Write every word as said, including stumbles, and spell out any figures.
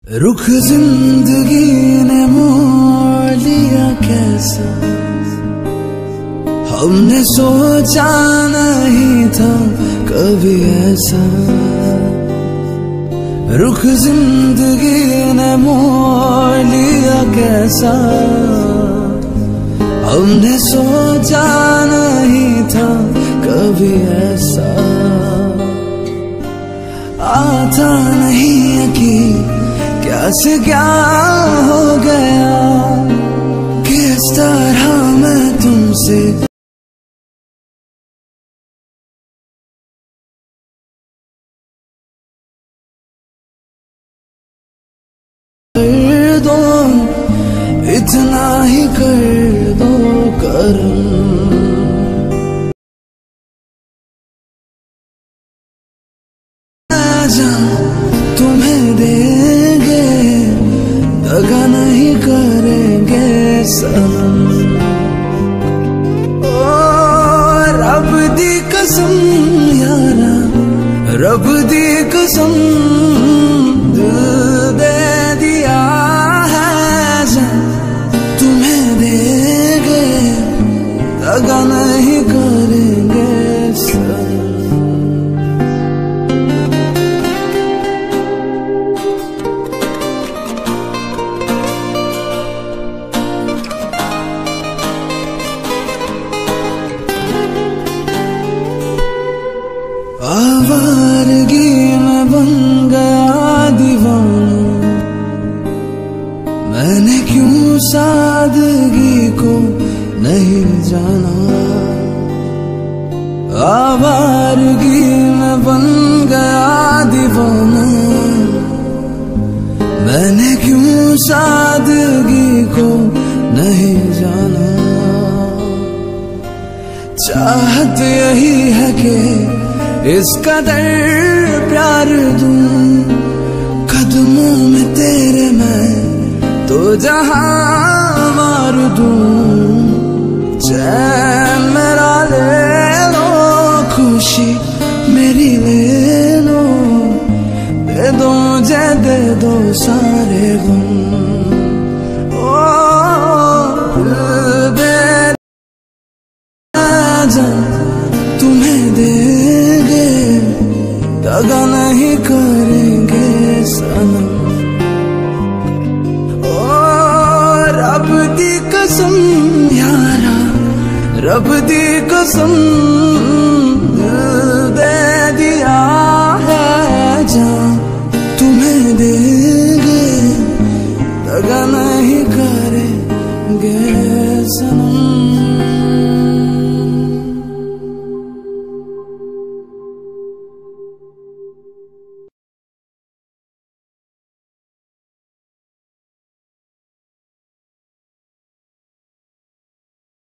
रुख जिंदगी ने मोड़ लिया कैसा, हमने सोचा नहीं था कभी ऐसा। रुख जिंदगी ने मोड़ लिया कैसा, हमने सोचा नहीं था कभी ऐसा। आता नहीं यकीन क्या से क्या हो गया, किस तरह मैं तुमसे कर दो, इतना ही कर दो करम। तुम्हें देंगे दगा नहीं करेंगे सनम। ओ रब दी कसम यारा, रब दी कसम, दिल दे दिया है जान। तुम्हें देंगे दगा नहीं करेंगे सनम। आवारगी में बन गया दीवाना, मैंने क्यों सादगी को नहीं जाना। आवारगी में बन गया दीवाना, मैंने क्यों सादगी को नहीं जाना। चाहत यही है कि इस कदर प्यार दूं, कदमों में तेरे मैं तो जहां मार दूं। चैन मेरा ले लो, खुशी मेरी ले लो, दे दो जे दे दो सारे गम। ओ दे तुम्हें देंगे दगा नहीं करेंगे सनम। ओ रब दी कसम यारा, रब दी कसम, दिल दे दिया है जान। तुम्हें देंगे दगा नहीं करेंगे सनम।